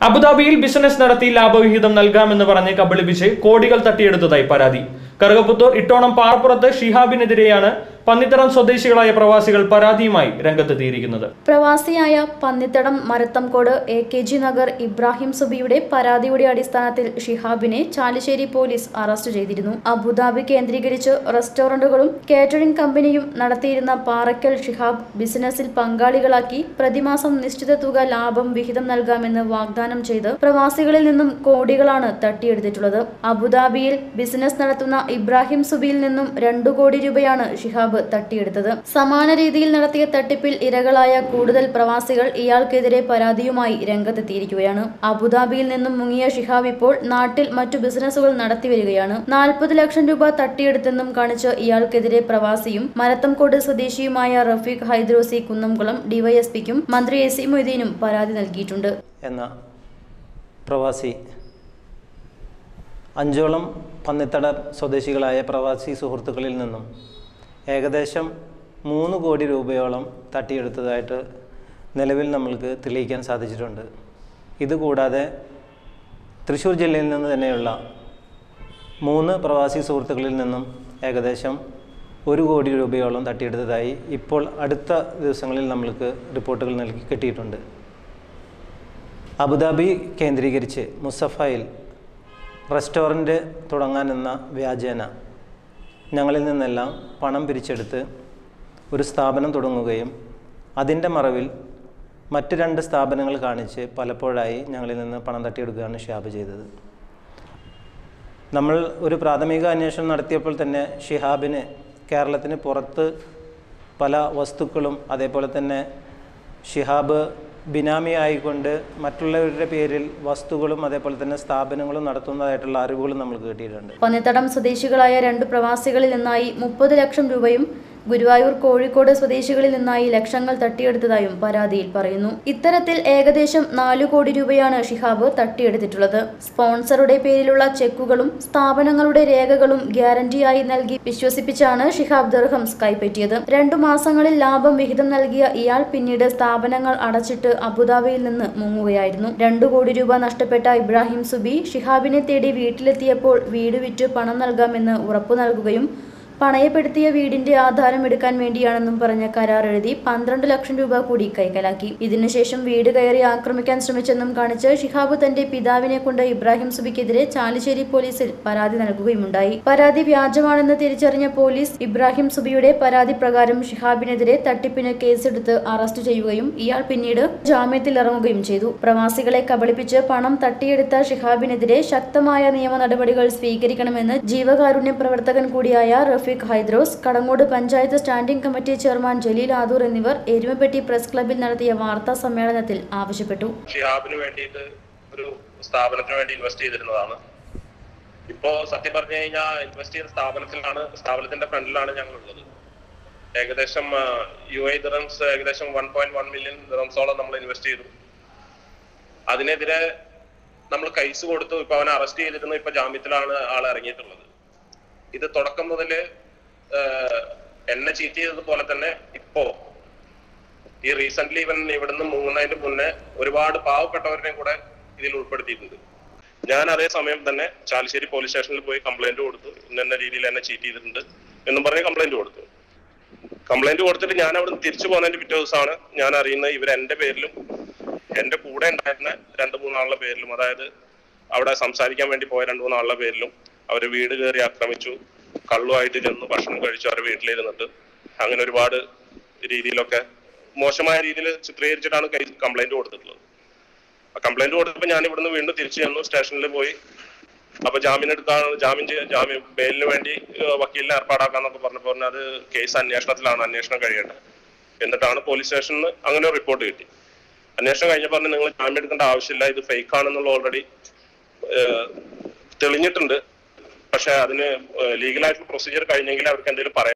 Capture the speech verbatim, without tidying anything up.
അബുദാബിയിൽ ബിസിനസ് നടത്തി ലാഭവിഹിതം നൽകാമെന്ന് പറഞ്ഞ് കബളിപ്പിച്ച് കോടികൾ തട്ടിയെടുത്തതായി പരാതി. കറുകപ്പുത്തൂർ ഇട്ടോണം പാറപ്പുറത്ത് ഷിഹാബിനെതിരെയാണ് പന്നിത്തടം സ്വദേശികളായ പ്രവാസികൾ പരാതിയുമായി രംഗത്തെത്തിയിരിക്കുന്നത്. പ്രവാസിയായ Pannithadam Marathamkode A K G Nagar Ibrahim സുബിയുടെ പരാതിയുടെ അടിസ്ഥാനത്തിൽ ഷിഹാബിനെ ചാലിശ്ശേരി പോലീസ് അറസ്റ്റ് ചെയ്തിരുന്നു. അബുദാബി കേന്ദ്രീകരിച്ച് റെസ്റ്റോറന്റുകളും കേറ്ററിംഗ് കമ്പനിയും നടത്തിയിരുന്ന പാറയ്ക്കൽ ഷിഹാബ് ബിസിനസിൽ പങ്കാളികളാക്കി പ്രതിമാസം നിശ്ചിത തുക ലാഭം വിഹിതം നൽകാമെന്ന് വാഗ്ദാനം ചെയ്ത് പ്രവാസികളിൽ നിന്നും കോടികളാണ് തട്ടിയെടുത്തിട്ടുള്ളത്. അബുദാബിയിൽ ബിസിനസ് നടത്തുന്ന ഇബ്രാഹിം സുബിയിൽ നിന്നും രണ്ടു കോടി രൂപയാണ് ഷിഹാബ് തട്ടിയെടുത്തത്. സമാന രീതിയിൽ നടത്തിയ തട്ടിപ്പിൽ ഇരകളായ കൂടുതൽ പ്രവാസികൾ ഇയാൾക്കെതിരെ പരാതിയുമായി രംഗത്തെത്തിയിരിക്കുകയാണ്. അബുദാബിയിൽ നിന്നും മുങ്ങിയ ഷിഹാബ് ഇപ്പോൾ നാട്ടിൽ മറ്റു ബിസിനസ്സുകൾ നടത്തിവരികയാണ്. നാൽപ്പത് ലക്ഷം രൂപ തട്ടിയെടുത്തെന്നും കാണിച്ച് ഇയാൾക്കെതിരെ പ്രവാസിയും മരത്തംകോട് സ്വദേശിയുമായ റഫീഖ് ഹൈദ്രോസി കുന്നംകുളം ഡിവൈഎസ്പിക്കും മന്ത്രി എ സി മൊയ്തീനും പരാതി നൽകിയിട്ടുണ്ട്. എന്ന പ്രവാസി അഞ്ചോളം പന്നിത്തട സ്വദേശികളായ പ്രവാസി സുഹൃത്തുക്കളിൽ നിന്നും ഏകദേശം മൂന്ന് കോടി രൂപയോളം തട്ടിയെടുത്തതായിട്ട് നിലവിൽ നമ്മൾക്ക് തെളിയിക്കാൻ സാധിച്ചിട്ടുണ്ട്. ഇതുകൂടാതെ തൃശ്ശൂർ ജില്ലയിൽ നിന്ന് തന്നെയുള്ള മൂന്ന് പ്രവാസി സുഹൃത്തുക്കളിൽ നിന്നും ഏകദേശം ഒരു കോടി രൂപയോളം തട്ടിയെടുത്തതായി ഇപ്പോൾ അടുത്ത ദിവസങ്ങളിൽ നമ്മൾക്ക് റിപ്പോർട്ടുകൾ നൽകി കിട്ടിയിട്ടുണ്ട്. അബുദാബി കേന്ദ്രീകരിച്ച് മുസഫയിൽ റെസ്റ്റോറൻറ്റ് തുടങ്ങാനെന്ന വ്യാജേന ഞങ്ങളിൽ നിന്നെല്ലാം പണം പിരിച്ചെടുത്ത് ഒരു സ്ഥാപനം തുടങ്ങുകയും അതിൻ്റെ മറവിൽ മറ്റ് രണ്ട് സ്ഥാപനങ്ങൾ കാണിച്ച് പലപ്പോഴായി ഞങ്ങളിൽ നിന്ന് പണം തട്ടിയെടുക്കുകയാണ് ഷിഹാബ് ചെയ്തത്. നമ്മൾ ഒരു പ്രാഥമിക അന്വേഷണം നടത്തിയപ്പോൾ തന്നെ ഷിഹാബിന് കേരളത്തിന് പുറത്ത് പല വസ്തുക്കളും അതേപോലെ തന്നെ ഷിഹാബ് ബിനാമിയായിക്കൊണ്ട് മറ്റുള്ളവരുടെ പേരിൽ വസ്തുക്കളും അതേപോലെ തന്നെ സ്ഥാപനങ്ങളും നടത്തുന്നതായിട്ടുള്ള അറിവുകളും നമ്മൾക്ക് കിട്ടിയിട്ടുണ്ട്. പന്നിത്തടം സ്വദേശികളായ രണ്ട് പ്രവാസികളിൽ നിന്നായി മുപ്പത് ലക്ഷം രൂപയും ഗുരുവായൂർ കോഴിക്കോട് സ്വദേശികളിൽ നിന്നായി ലക്ഷങ്ങൾ തട്ടിയെടുത്തതായും പരാതിയിൽ പറയുന്നു. ഇത്തരത്തിൽ ഏകദേശം നാലു കോടി രൂപയാണ് ഷിഹാബ് തട്ടിയെടുത്തിട്ടുള്ളത്. സ്പോൺസറുടെ പേരിലുള്ള ചെക്കുകളും സ്ഥാപനങ്ങളുടെ രേഖകളും ഗ്യാരണ്ടിയായി നൽകി വിശ്വസിപ്പിച്ചാണ് ഷിഹാബ് ദിർഹംസ് കൈപ്പറ്റിയത്. രണ്ടു മാസങ്ങളിൽ ലാഭം വിഹിതം നൽകിയ ഇയാൾ പിന്നീട് സ്ഥാപനങ്ങൾ അടച്ചിട്ട് അബുദാബിയിൽ നിന്ന് മുങ്ങുകയായിരുന്നു. രണ്ടു കോടി രൂപ നഷ്ടപ്പെട്ട ഇബ്രാഹിം സുബി ഷിഹാബിനെ തേടി വീട്ടിലെത്തിയപ്പോൾ വീട് വിറ്റ് പണം നൽകാമെന്ന് ഉറപ്പു നൽകുകയും പണയപ്പെടുത്തിയ വീടിന്റെ ആധാരം എടുക്കാൻ വേണ്ടിയാണെന്നും പറഞ്ഞ കരാർ എഴുതി പന്ത്രണ്ട് ലക്ഷം രൂപ കൂടി കൈക്കലാക്കി. ഇതിനുശേഷം വീട് കയറി ആക്രമിക്കാൻ ശ്രമിച്ചെന്നും കാണിച്ച് ഷിഹാബ് തന്റെ പിതാവിനെ കൊണ്ട് ഇബ്രാഹിം സുബിക്കെതിരെ ചാലിശ്ശേരി പോലീസിൽ പരാതി നൽകുകയുമുണ്ടായി. പരാതി വ്യാജമാണെന്ന് തിരിച്ചറിഞ്ഞ പോലീസ് ഇബ്രാഹിം സുബിയുടെ പരാതി പ്രകാരം ഷിഹാബിനെതിരെ തട്ടിപ്പിന് കേസെടുത്ത് അറസ്റ്റ് ചെയ്യുകയും ഇയാൾ പിന്നീട് ജാമ്യത്തിൽ ഇറങ്ങുകയും ചെയ്തു. പ്രവാസികളെ കബളിപ്പിച്ച് പണം തട്ടിയെടുത്ത ഷിഹാബിനെതിരെ ശക്തമായ നിയമ നടപടികൾ സ്വീകരിക്കണമെന്ന് ജീവകാരുണ്യ പ്രവർത്തകൻ കൂടിയായ Rafeeq Hydros, Kadangode panchayat standing committee chairman Jaleel Adoor എന്നിവർ എരുമപ്പെട്ടി പ്രസ് ക്ലബ്ബിൽ നടത്തിയ വാർത്താ സമ്മേളനത്തിൽ ആവശ്യപ്പെട്ടു. ഷിഹാബിന് വേണ്ടിയിട്ട് ഒരു സ്ഥാപനത്തിന് വേണ്ടി ഇൻവെസ്റ്റ് ചെയ്തിരുന്നതാണ്. ഇപ്പോ സത്യം പറഞ്ഞു കഴിഞ്ഞാൽ ഇൻവെസ്റ്റ് ചെയ്ത സ്ഥാപനത്തിലാണ് സ്ഥാപനത്തിന്റെ ഫ്രണ്ടിലാണ് ഞങ്ങൾ ഉള്ളത്. ഏകദേശം യു എ ദിർഹംസ് ഏകദേശം വൺ പോയിന്റ് വൺ മില്യൺ ദിർഹംസോളം നമ്മൾ ഇൻവെസ്റ്റ് ചെയ്തു. അതിനെതിരെ നമ്മൾ കേസ് കൊടുത്തു. ഇപ്പൊ അവനെ അറസ്റ്റ് ചെയ്തിരുന്നു. ഇപ്പൊ ജാമ്യത്തിലാണ് ആൾ ഇറങ്ങിയിട്ടുള്ളത്. ഇത് തുടക്കം മുതല് എന്നെ ചീറ്റ് ചെയ്തതുപോലെ തന്നെ ഇപ്പോ ഈ റീസെന്റ് ഇവൻ ഇവിടുന്ന് മുങ്ങുന്നതിന് മുന്നേ ഒരുപാട് പാവപ്പെട്ടവരെയും കൂടെ ഇതിൽ ഉൾപ്പെടുത്തിയിട്ടുണ്ട്. ഞാൻ അതേ സമയം തന്നെ ചാലിശ്ശേരി പോലീസ് സ്റ്റേഷനിൽ പോയി കംപ്ലൈന്റ് കൊടുത്തു. ഇന്ന രീതിയിൽ എന്നെ ചീറ്റ് ചെയ്തിട്ടുണ്ട് എന്നും പറഞ്ഞ് കംപ്ലൈന്റ് കൊടുത്തു. കംപ്ലൈന്റ് കൊടുത്തിട്ട് ഞാൻ അവിടുന്ന് തിരിച്ചു പോകുന്നതിന്റെ പിറ്റേ ദിവസമാണ് ഞാൻ അറിയുന്നത് ഇവർ എന്റെ പേരിലും എന്റെ കൂടെ ഉണ്ടായിരുന്ന രണ്ടു മൂന്നാളുടെ പേരിലും, അതായത് അവിടെ സംസാരിക്കാൻ വേണ്ടി പോയ രണ്ടു മൂന്നാളുടെ പേരിലും അവര് വീട് കയറി ആക്രമിച്ചു, കള്ളുമായിട്ട് ചെന്ന് ഭക്ഷണം കഴിച്ചു, അവരുടെ വീട്ടിലിരുന്നിട്ട് അങ്ങനെ ഒരുപാട് രീതിയിലൊക്കെ മോശമായ രീതിയിൽ ചിത്രീകരിച്ചിട്ടാണ് കംപ്ലൈന്റ് കൊടുത്തിട്ടുള്ളത്. ആ കംപ്ലൈന്റ് കൊടുത്തപ്പോൾ ഞാൻ ഇവിടുന്ന് വീണ്ടും തിരിച്ചു ചെന്നു, സ്റ്റേഷനിൽ പോയി. അപ്പൊ ജാമ്യം എടുക്കാൻ ജാമ്യം ജാമ്യം ബെയിലിന് വേണ്ടി വക്കീലിനെ ഏർപ്പാടാക്കാന്നൊക്കെ പറഞ്ഞപ്പോൾ പറഞ്ഞാൽ അത് കേസ് അന്വേഷണത്തിലാണ്, അന്വേഷണം കഴിയട്ടെ. എന്നിട്ടാണ് പോലീസ് സ്റ്റേഷനിൽ അങ്ങനെ റിപ്പോർട്ട് കിട്ടി. അന്വേഷണം കഴിഞ്ഞപ്പോൾ പറഞ്ഞു നിങ്ങൾ ജാമ്യം എടുക്കേണ്ട ആവശ്യമില്ല, ഇത് ഫേക്ക് ആണെന്നുള്ള ഓൾറെഡി തെളിഞ്ഞിട്ടുണ്ട്. പക്ഷെ അതിന് ലീഗലായിട്ടുള്ള പ്രൊസീജിയർ കഴിഞ്ഞെങ്കിൽ അവർക്ക് എന്തെങ്കിലും പറയാം.